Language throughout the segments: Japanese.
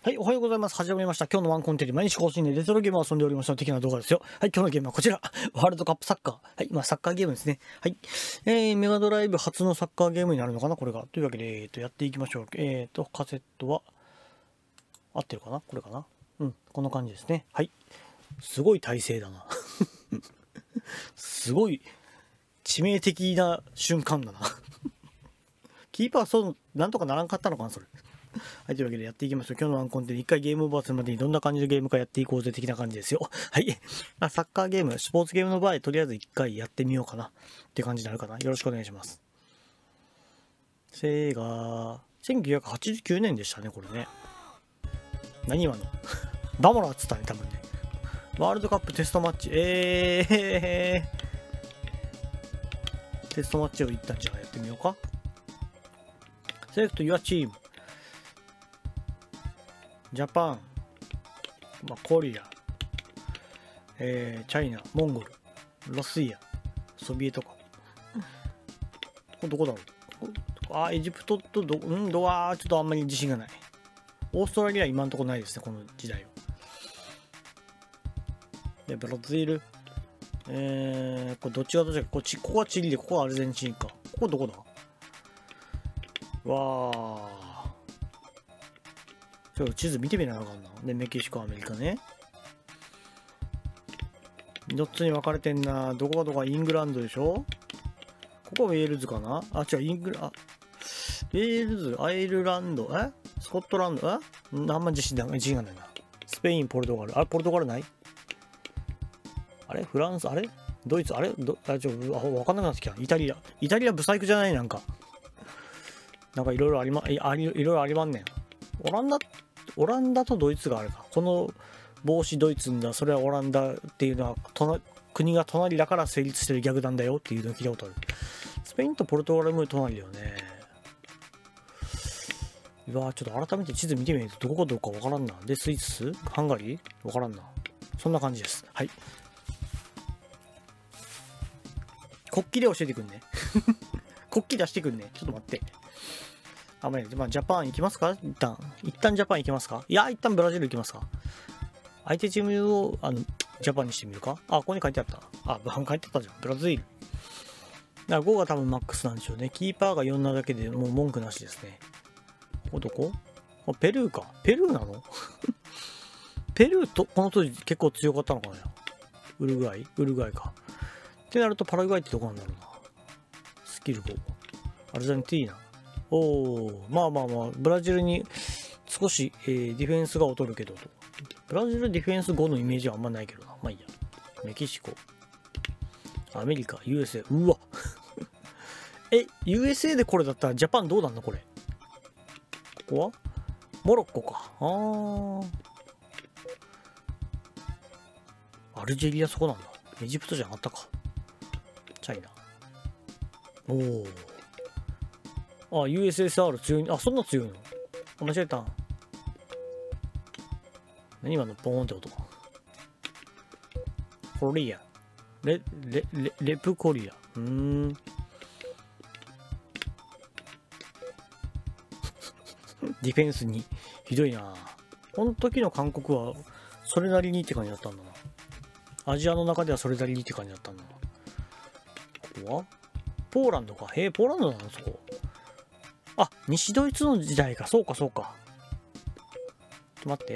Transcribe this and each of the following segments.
はい、おはようございます。始まりました。今日のワンコンテンツ、毎日更新でレトロゲームを遊んでおりました的な動画ですよ。はい、今日のゲームはこちら。ワールドカップサッカー。はい、サッカーゲームですね。はい。メガドライブ初のサッカーゲームになるのかなこれが。というわけで、やっていきましょう。カセットは、合ってるかなこれかなうん、こんな感じですね。はい。すごい体勢だな。すごい致命的な瞬間だな。キーパー、なんとかならんかったのかなそれ。はい、というわけでやっていきましょう。今日のワンコンテンツ、一回ゲームオーバーするまでにどんな感じのゲームかやっていこうぜ的な感じですよ。はい。サッカーゲーム、スポーツゲームの場合、とりあえず一回やってみようかなって感じになるかな。よろしくお願いします。セガ、1989年でしたね、これね。何今のダモラっつったね、多分ね。ワールドカップテストマッチ、テストマッチを一旦じゃあやってみようか。セレクト your team。ジャパン、コリア、チャイナ、モンゴル、ロシア、ソビエトか。どこだろう。エジプトとちょっとあんまり自信がない。オーストラリアは今んとこないですね、この時代は。で、ブラジル。これどっちがどっちか。ここはチリで、ここはアルゼンチンか。ここどこだわー。ちょっと地図見てみなあかんな。で、メキシコ、アメリカね。4つに分かれてんな。どこがどこかイングランドでしょ。ここはウェールズかな。違う、ウェールズ、アイルランド、スコットランド、あんま自信がないな。スペイン、ポルトガル。ポルトガルない？フランス、ドイツ、分かんなくなってきた。イタリア、ブサイクじゃない？なんかいろいろありまんねん。オランダとドイツがあるか。この帽子ドイツんだ、それはオランダっていうのは国が隣だから成立してる逆なんだよっていうのを聞いたことある。スペインとポルトガルも隣だよね。ちょっと改めて地図見てみないとどこかどうかわからんな。で、スイス？ハンガリー？わからんな。そんな感じです。はい。国旗で教えてくんね。国旗出してくんね。ちょっと待って。ジャパン行きますか？一旦ジャパン行きますか？いや、一旦ブラジル行きますか？相手チームを、ジャパンにしてみるか？ここに書いてあった。書いてあったじゃん。ブラジル。だから5が多分マックスなんでしょうね。キーパーが4なだけでもう文句なしですね。ここどこ？ペルーか。ペルーなの？ペルーと、この当時結構強かったのかな？ウルグアイか。ってなるとパラグアイってどこなんだろうな。スキル5。アルゼンティーナ。ブラジルに少し、ディフェンスが劣るけどと。ブラジルディフェンス5のイメージはあんまないけどな。まあいいや。メキシコ。アメリカ、USA。うわUSA でこれだったらジャパンどうなんのこれ。ここはモロッコか。アルジェリアそこなんだ。エジプトじゃなかったか。チャイナ。USSR 強い。そんな強いの？間違えた。何今のポーンって音。コリア。レプコリア。ディフェンスにひどいな。この時の韓国はそれなりにって感じだったんだな。アジアの中ではそれなりにって感じだったんだな。ここはポーランドか。ポーランドなのそこ。西ドイツの時代か。そうか。ちょっと待って。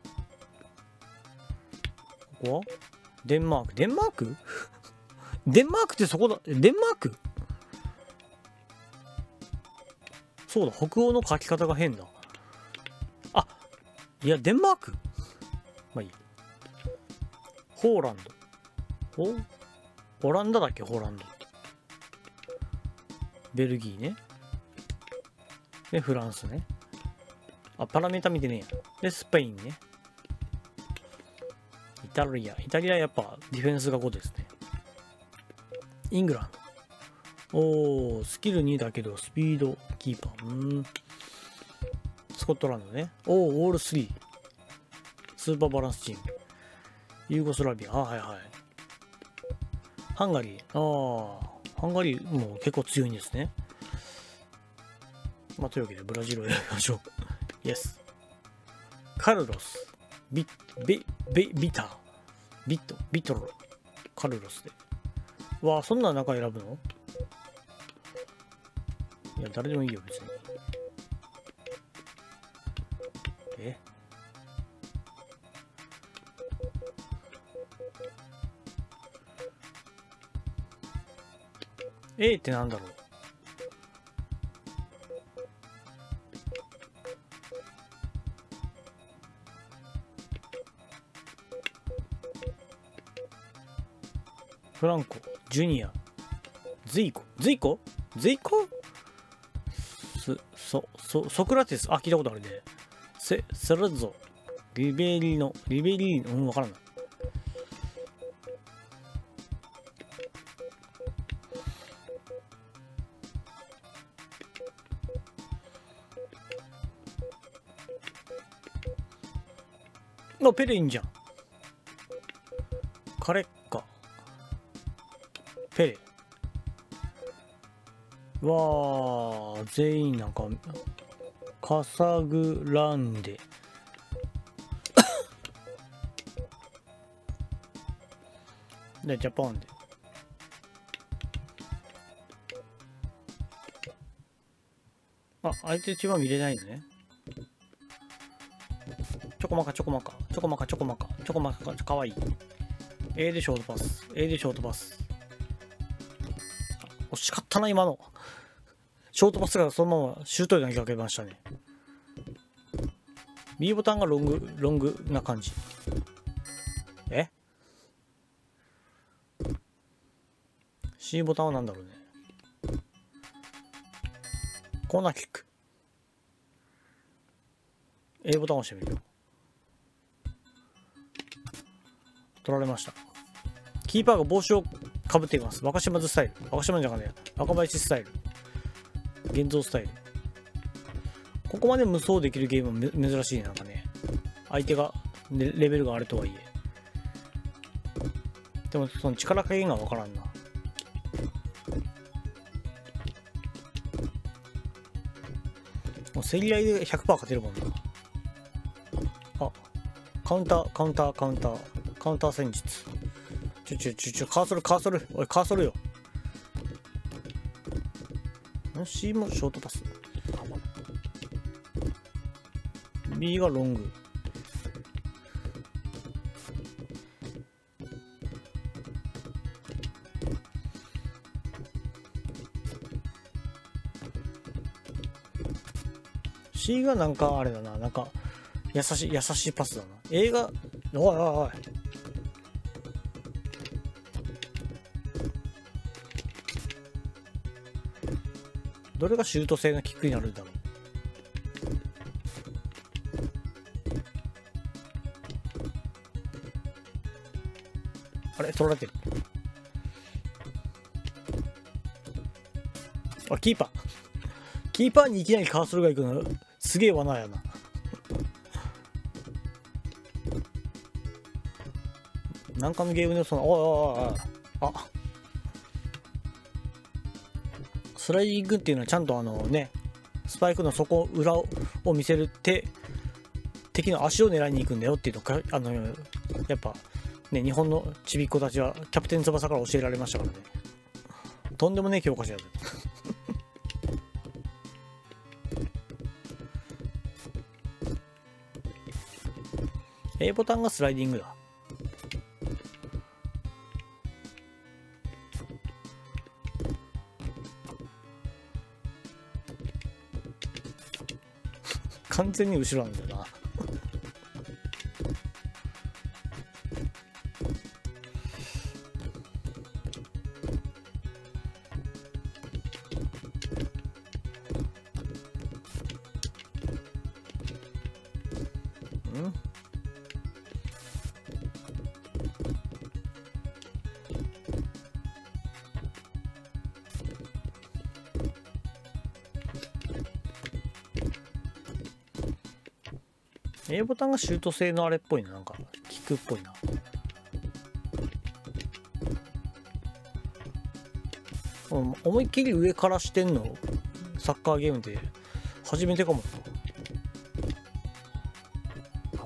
ここはデンマークデンマークってそこだ。デンマーク？そうだ、北欧の書き方が変だ。いや、デンマーク？まあいい。ホーランド。オランダだっけ？ホーランド。ベルギーね。で、フランスね。パラメータ見てねえや。で、スペインね。イタリアやっぱディフェンスが5ですね。イングランド。スキル2だけど、スピード、キーパー。スコットランドね。オール3。スーパーバランスチーム。ユーゴスラビア。はい。ハンガリー。ハンガリーも結構強いんですね。というわけで、ブラジルをやりましょう。イエス。 カルロス、ビター、ビトロ、カルロスで。わあ、そんな中選ぶの？いや、誰でもいいよ、別に。A ってなんだろう。フランコ、ジュニア、ズイコソクラテス、あ、聞いたことあるね。セレッゾ、リベリーノ、わからない。あ、ペレいいんじゃん。カレッカ。ペレ。わあ、全員なんか、カサグランデ。で、ジャパンで。あ、相手チームは見れないのね。ちょこまかかわいい。A でショートパス。惜しかったな、今の。ショートパスがそのままシュートに投げかけましたね。B ボタンがロングな感じ。C ボタンは何だろうね。コーナーキック。A ボタンを押してみるよ。取られました。キーパーが帽子をかぶっています。若島津スタイル。若島じゃなくて、若林スタイル。現像スタイル。ここまで無双できるゲームは珍しいね、なんかね。相手が、レベルがあるとはいえ。でも、その力加減がわからんな。もう競り合いで 100% 勝てるもんな。あ、カウンター戦術。カーソル。おい、カーソルよ。C もショートパス。B がロング。C がなんかあれだな、なんか優しいパスだな。A が、おい。どれがシュート性のキックになるんだろう。あれ取られてる。あ、キーパーにいきなりカーソルが行くのすげえ罠やな。なんかのゲームでそのおいあ、スライディングっていうのはちゃんとスパイクの底裏を見せるって敵の足を狙いに行くんだよっていうのかやっぱね、日本のちびっ子たちはキャプテン翼から教えられましたからね。とんでもねえ教科書やで。A ボタンがスライディングだ。完全に後ろなんだよな。A ボタンがシュート性のあれっぽいな、なんかキックっぽいな。思いっきり上からしてんのサッカーゲームで初めてかもな。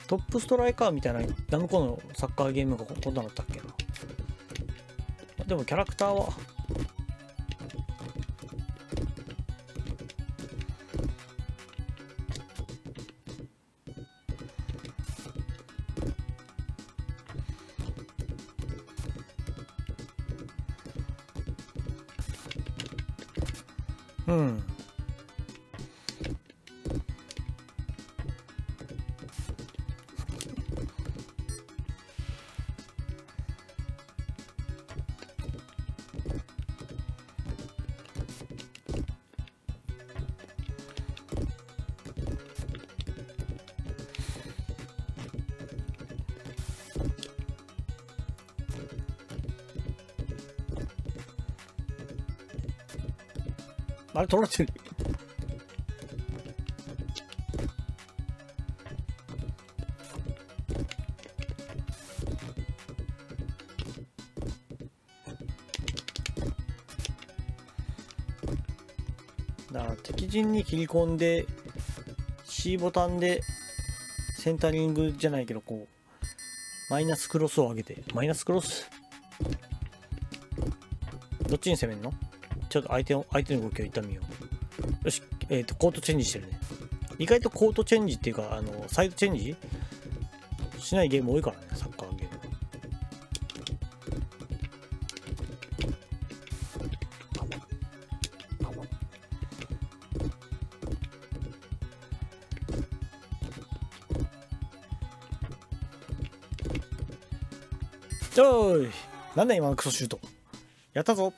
トップストライカーみたいなナムコのサッカーゲームがこんなのだったっけな。でもキャラクターはうん。あれ取られてる。だから敵陣に切り込んで C ボタンでセンタリングじゃないけど、こうマイナスクロスを上げて、マイナスクロスどっちに攻めんの？ちょっと相手の動きを一旦見よう。よし、コートチェンジしてるね。意外とコートチェンジっていうか、サイドチェンジしないゲーム多いからね、サッカーゲーム。おーい、なんだ今のクソシュート。やったぞ。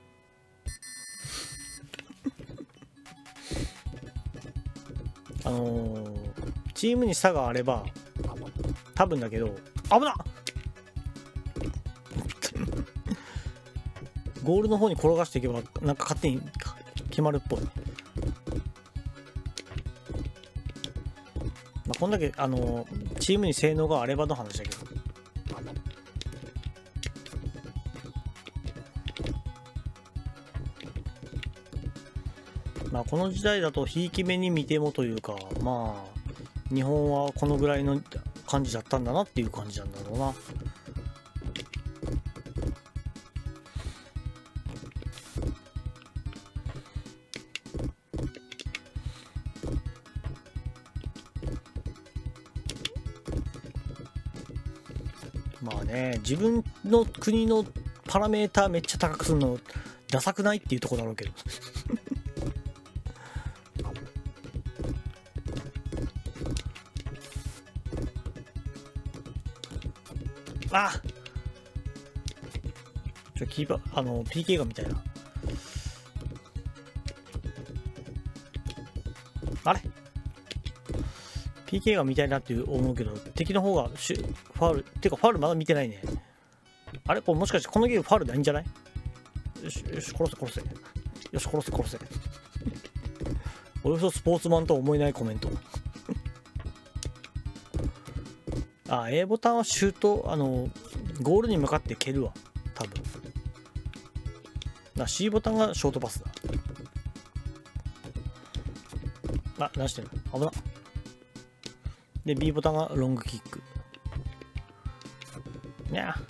チームに差があれば多分だけど、危なっゴールの方に転がしていけばなんか勝手に決まるっぽい。まあこんだけチームに性能があればの話だけど、まあこの時代だとひいき目に見てもというか、まあ日本はこのぐらいの感じだったんだなっていう感じなんだろうな。まあね、自分の国のパラメーターめっちゃ高くするのダサくないっていうところだろうけどあっ、キーパーPK がみたいな。あれ PK が見たいなって思うけど、敵の方がファウルっていうか、ファウルまだ見てないね。あれこれもしかしてこのゲームファウルないんじゃない？よしよし、殺せ殺せ、よし殺せ殺せおよそスポーツマンとは思えないコメントあ、A ボタンはシュート、ゴールに向かって蹴るわ多分。C ボタンがショートパスだ。あ、何してんの、危な。で B ボタンがロングキック。にゃ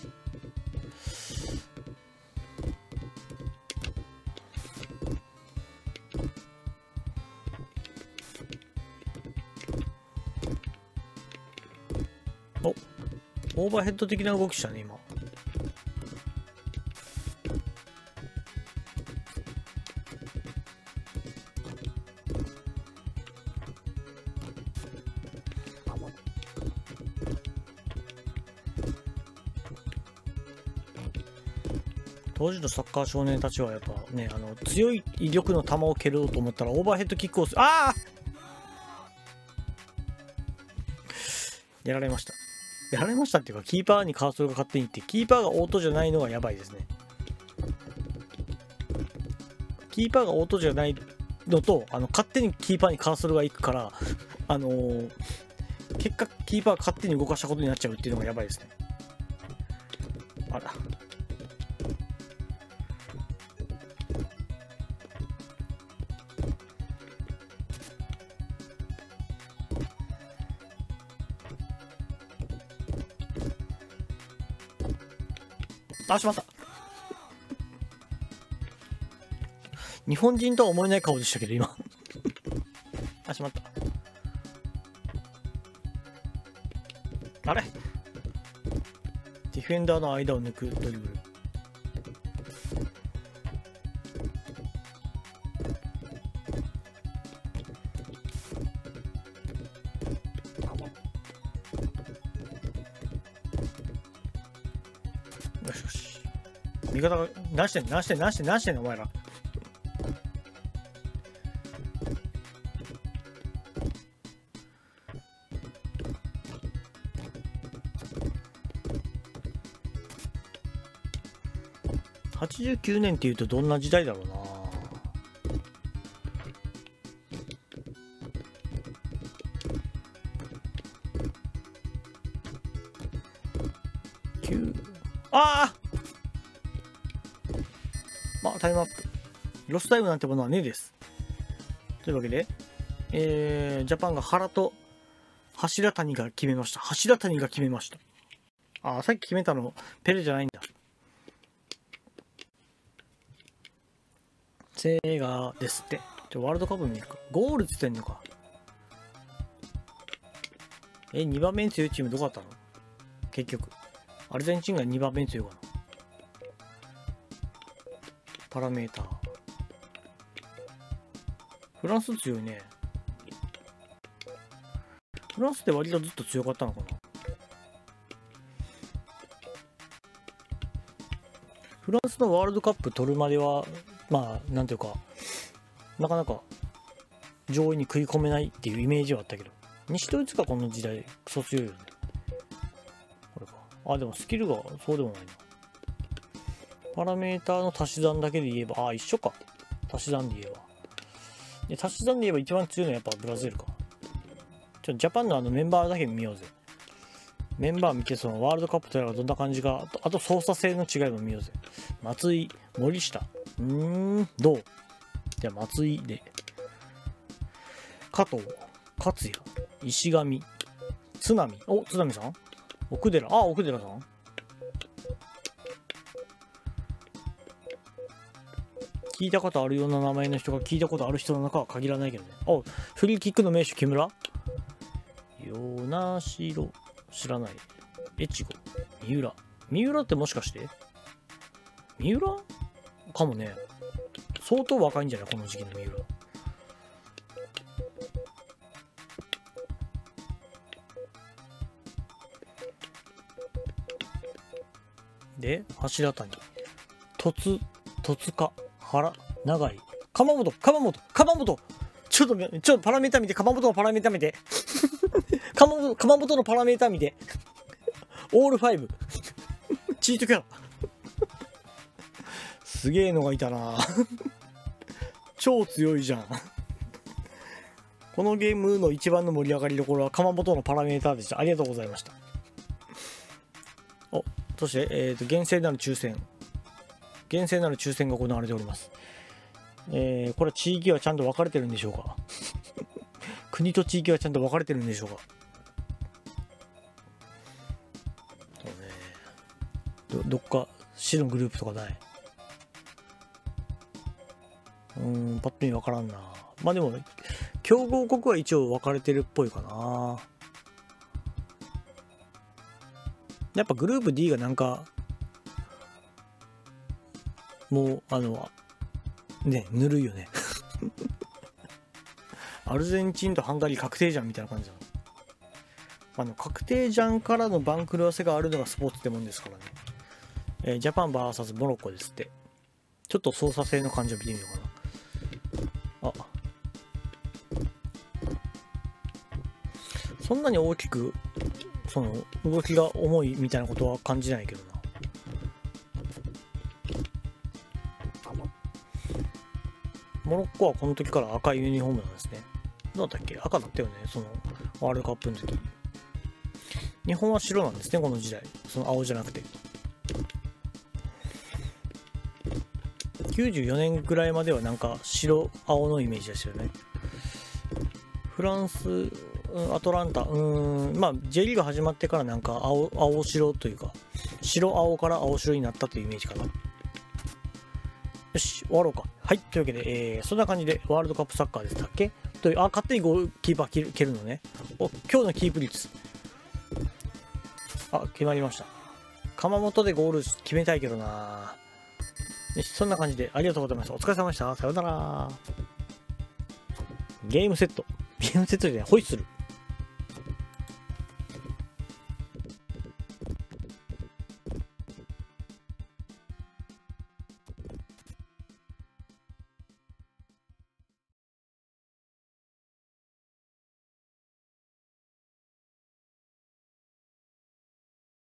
お、オーバーヘッド的な動きしたね今。当時のサッカー少年たちはやっぱね、強い威力の球を蹴ろうと思ったらオーバーヘッドキックをああやられました。やられましたっていうか、キーパーにカーソルが勝手にいって、キーパーがオートじゃないのがやばいですね。キーパーがオートじゃないのと、勝手にキーパーにカーソルがいくから、結果キーパーが勝手に動かしたことになっちゃうっていうのがやばいですね。あら。 あ、しまった。日本人とは思えない顔でしたけど、今。あ、しまった。あれディフェンダーの間を抜くドリブル。よしよし。味方が、何してんの何してんの何してんの何してんのお前ら。89年っていうとどんな時代だろうな。ああ、まあ、タイムアップ。ロスタイムなんてものはねえです。というわけで、ジャパンが原と柱谷が決めました。柱谷が決めました。ああ、さっき決めたのペレじゃないんだ。セガですって。ワールドカップ見るか。ゴールつってんのか。2番目に強いチームどこだったの結局。アルゼンチンが2番目に強いかな。パラメーター。フランス強いね。フランスって割とずっと強かったのかな。フランスのワールドカップ取るまでは、まあ、なんていうか、なかなか上位に食い込めないっていうイメージはあったけど、西ドイツがこの時代、クソ強いよね。これか。あ、でもスキルがそうでもないな。パラメーターの足し算だけで言えば、あ、一緒か。足し算で言えば。で、足し算で言えば一番強いのはやっぱブラジルか。ジャパンのメンバーだけ見ようぜ。メンバー見て、そのワールドカップとやらどんな感じか、あと操作性の違いも見ようぜ。松井、森下。どうじゃあ松井で。加藤、勝也、石上、津波。お、津波さん奥寺。あ、奥寺さん聞いたことあるような名前の人が聞いたことある人の中は限らないけどね。あ、フリーキックの名手木村与那城知らない。越後三浦。三浦ってもしかして三浦かもね。相当若いんじゃないこの時期の三浦。で、柱谷。戸塚。原。長井。鎌本。ちょっとパラメータ見て。鎌本のパラメータ見て。鎌本のパラメータ見て。オール5。チートキャラ。すげえのがいたな。超強いじゃん。このゲームの一番の盛り上がりどころは鎌本のパラメーターでした。ありがとうございました。お、そして、厳正なる抽選が行われております。これは地域はちゃんと分かれてるんでしょうか。国と地域はちゃんと分かれてるんでしょうか。どっか市のグループとかない。パッと見分からんな。まあでも強豪国は一応分かれてるっぽいかな。やっぱグループ D がなんかもうね、ぬるいよね。アルゼンチンとハンガリー確定じゃんみたいな感じだ。確定じゃんからの番狂わせがあるのがスポーツってもんですからね。ジャパン VS モロッコですって。ちょっと操作性の感じを見てみようかな。そんなに大きくその動きが重いみたいなことは感じないけどな。モロッコはこの時から赤いユニフォームなんですね。どうだったっけ？赤だったよね、そのワールドカップの時。日本は白なんですね、この時代。その青じゃなくて。94年ぐらいまではなんか白青のイメージでしたよね。フランスアトランタ、まあ J リーグ始まってからなんか青白というか、白青から青白になったというイメージかな。よし、終わろうか。はい、というわけで、そんな感じでワールドカップサッカーでしたっけという、勝手にゴールキーパー蹴るのね。今日のキープ率。決まりました。窯元でゴール決めたいけどな。よし、そんな感じでありがとうございました。お疲れ様でした。さようなら。ゲームセット。ゲームセットじゃない、ホイッスル。